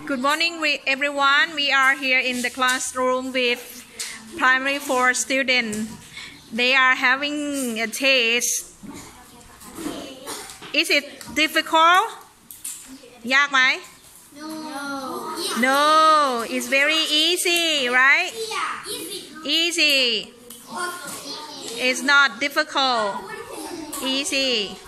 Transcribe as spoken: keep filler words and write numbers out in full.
Good morning, we, everyone. We are here in the classroom with primary four students. They are having a test. Is it difficult? ยากไหม No. No, it's very easy, right? Easy. It's not difficult. Easy.